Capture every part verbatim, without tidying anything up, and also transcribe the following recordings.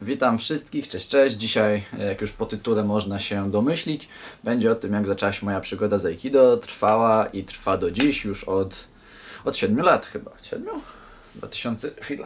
Witam wszystkich, cześć, cześć. Dzisiaj, jak już po tytule można się domyślić, będzie o tym, jak zaczęła się moja przygoda z Aikido. Trwała i trwa do dziś już od, od siedmiu lat chyba. siedmiu? dwa tysiące... chwila.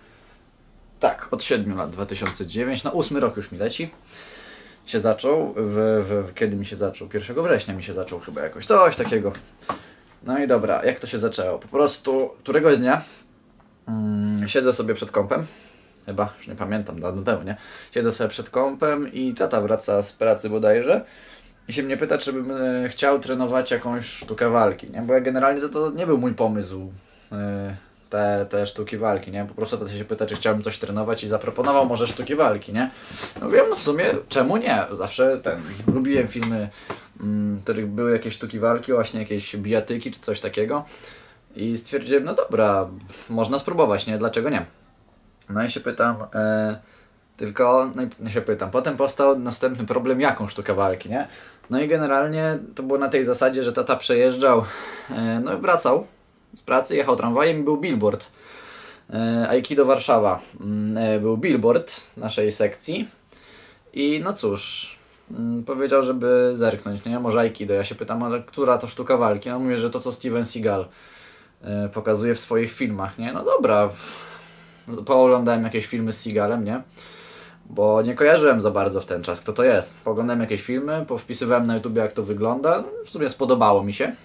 Tak, od siedmiu lat, dwa tysiące dziewiąty, no ósmy rok już mi leci. Się zaczął, w, w, kiedy mi się zaczął? pierwszego września mi się zaczął chyba jakoś, coś takiego. No i dobra, jak to się zaczęło? Po prostu któregoś dnia mm, siedzę sobie przed kompem. Chyba, już nie pamiętam, dawno temu, nie? Siedzę sobie przed kompem i tata wraca z pracy bodajże i się mnie pyta, czy bym e, chciał trenować jakąś sztukę walki, nie? Bo ja generalnie to, to nie był mój pomysł, e, te, te sztuki walki, nie? Po prostu tata się pyta, czy chciałbym coś trenować i zaproponował może sztuki walki, nie? No wiem, no w sumie, czemu nie? Zawsze ten, lubiłem filmy, mm, w których były jakieś sztuki walki, właśnie jakieś bijatyki czy coś takiego i stwierdziłem, no dobra, można spróbować, nie? Dlaczego nie? No i się pytam, e, tylko, no i się pytam, potem powstał następny problem, jaką sztukę walki, nie? No i generalnie to było na tej zasadzie, że tata przejeżdżał, e, no i wracał z pracy, jechał tramwajem i był billboard. E, Aikido Warszawa, e, był billboard naszej sekcji i no cóż, m, powiedział, żeby zerknąć, nie? Może Aikido. Ja się pytam, ale która to sztuka walki? No mówię, że to co Steven Seagal e, pokazuje w swoich filmach, nie? No dobra. Pooglądałem jakieś filmy z Seagalem, nie? Bo nie kojarzyłem za bardzo w ten czas, kto to jest. Pooglądałem jakieś filmy, powpisywałem na YouTube, jak to wygląda. W sumie spodobało mi się.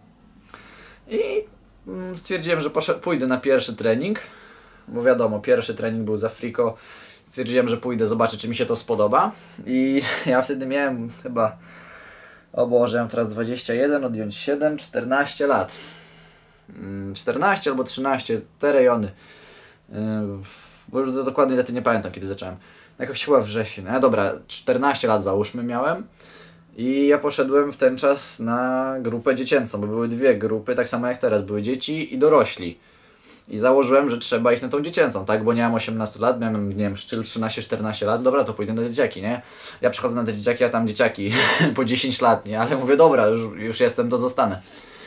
I stwierdziłem, że poszedł, pójdę na pierwszy trening. Bo wiadomo, pierwszy trening był z Afriko. Stwierdziłem, że pójdę zobaczyć, czy mi się to spodoba. I ja wtedy miałem chyba... O Boże, mam teraz dwadzieścia jeden, odjąć siedem, czternaście lat. czternaście albo trzynaście, te rejony. Yy, bo już dokładnie daty nie pamiętam, kiedy zacząłem. Jakoś chyba wrzesień. No dobra, czternaście lat załóżmy miałem. I ja poszedłem w ten czas na grupę dziecięcą, bo były dwie grupy, tak samo jak teraz. Były dzieci i dorośli. I założyłem, że trzeba iść na tą dziecięcą, tak? Bo nie mam osiemnastu lat, miałem, nie wiem, szczyl trzynaście czternaście lat. Dobra, to pójdę na dzieciaki, nie? Ja przychodzę na te dzieciaki, a tam dzieciaki po dziesięć lat, nie? Ale mówię, dobra, już, już jestem, to zostanę.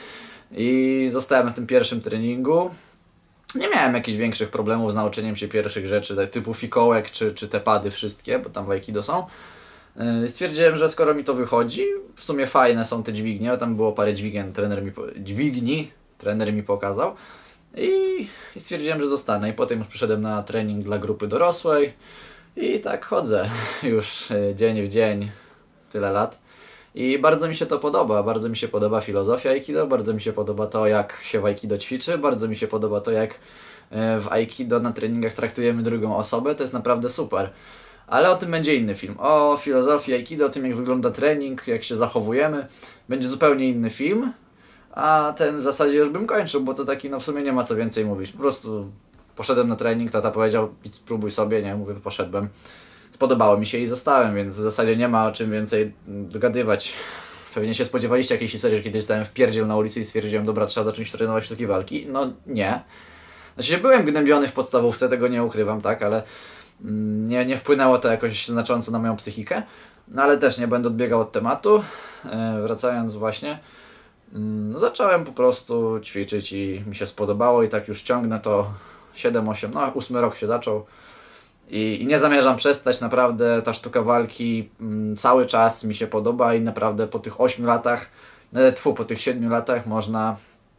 I zostałem na tym pierwszym treningu. Nie miałem jakichś większych problemów z nauczeniem się pierwszych rzeczy, typu fikołek czy, czy te pady wszystkie, bo tam w Aikido są. Yy, stwierdziłem, że skoro mi to wychodzi, w sumie fajne są te dźwignie, tam było parę dźwigien, trener mi po... dźwigni, trener mi pokazał. I, I stwierdziłem, że zostanę. I potem już przyszedłem na trening dla grupy dorosłej. I tak chodzę już yy, dzień w dzień, tyle lat. I bardzo mi się to podoba, bardzo mi się podoba filozofia Aikido, bardzo mi się podoba to, jak się w Aikido ćwiczy, bardzo mi się podoba to, jak w Aikido na treningach traktujemy drugą osobę, to jest naprawdę super. Ale o tym będzie inny film. O filozofii Aikido, o tym, jak wygląda trening, jak się zachowujemy, będzie zupełnie inny film, a ten w zasadzie już bym kończył, bo to taki, no w sumie nie ma co więcej mówić. Po prostu poszedłem na trening, tata powiedział, idź spróbuj sobie, nie, mówię, poszedłem. Spodobało mi się i zostałem, więc w zasadzie nie ma o czym więcej dogadywać. Pewnie się spodziewaliście jakiejś historii, że kiedyś stałem w pierdziel na ulicy i stwierdziłem, dobra, trzeba zacząć trenować sztuki walki. No nie. Znaczy byłem gnębiony w podstawówce, tego nie ukrywam, tak, ale nie, nie wpłynęło to jakoś znacząco na moją psychikę. No ale też nie będę odbiegał od tematu. E, wracając właśnie, no, zacząłem po prostu ćwiczyć i mi się spodobało i tak już ciągnę to siedem osiem, no ósmy rok się zaczął. I, I nie zamierzam przestać, naprawdę ta sztuka walki m, cały czas mi się podoba i naprawdę po tych ośmiu latach, nawet tfu, po tych siedmiu latach można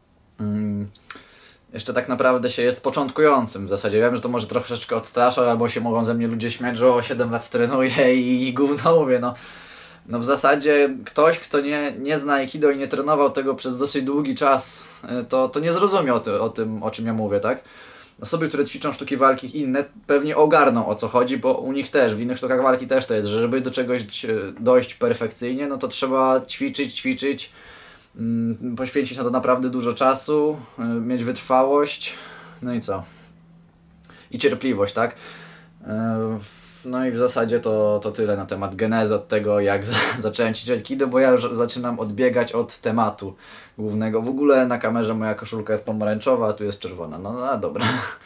mm, jeszcze tak naprawdę się jest początkującym w zasadzie. Wiem, że to może troszeczkę odstrasza, albo się mogą ze mnie ludzie śmiać, że o siedem lat trenuję i, i gówno mówię, no. No w zasadzie ktoś, kto nie, nie zna Aikido i nie trenował tego przez dosyć długi czas, to, to nie zrozumiał o, ty, o tym, o czym ja mówię, tak? Osoby, które ćwiczą sztuki walki inne, pewnie ogarną, o co chodzi, bo u nich też, w innych sztukach walki też to jest, że żeby do czegoś dojść perfekcyjnie, no to trzeba ćwiczyć, ćwiczyć, mm, poświęcić na to naprawdę dużo czasu, y, mieć wytrwałość, no i co? I cierpliwość, tak? Y, no i w zasadzie to, to tyle na temat genezy od tego, jak za, zacząłem ćwiczyć Aikido, bo ja już zaczynam odbiegać od tematu głównego. W ogóle na kamerze moja koszulka jest pomarańczowa, a tu jest czerwona. No, no dobra.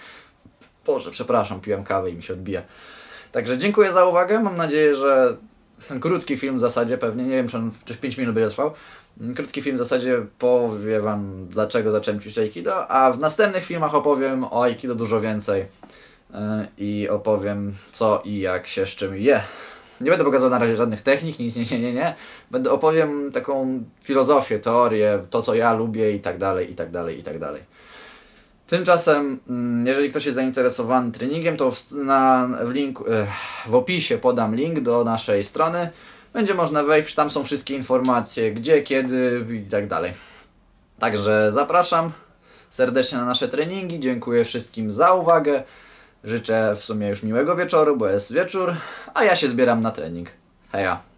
Boże, przepraszam, piłem kawę i mi się odbija. Także dziękuję za uwagę. Mam nadzieję, że ten krótki film w zasadzie pewnie, nie wiem czy on czy w pięć minut będzie trwał. Krótki film w zasadzie powie wam, dlaczego zacząłem ćwiczyć Aikido, a w następnych filmach opowiem o Aikido dużo więcej. i opowiem co i jak się z czym je. Nie będę pokazał na razie żadnych technik, nic, nie, nie, nie, nie. Będę opowiem taką filozofię, teorię, to co ja lubię i tak dalej, i tak dalej, i tak dalej. Tymczasem, jeżeli ktoś jest zainteresowany treningiem, to w, na, w, linku, w opisie podam link do naszej strony. Będzie można wejść, tam są wszystkie informacje, gdzie, kiedy i tak dalej. Także zapraszam serdecznie na nasze treningi, dziękuję wszystkim za uwagę. Życzę w sumie już miłego wieczoru, bo jest wieczór, a ja się zbieram na trening. Heja!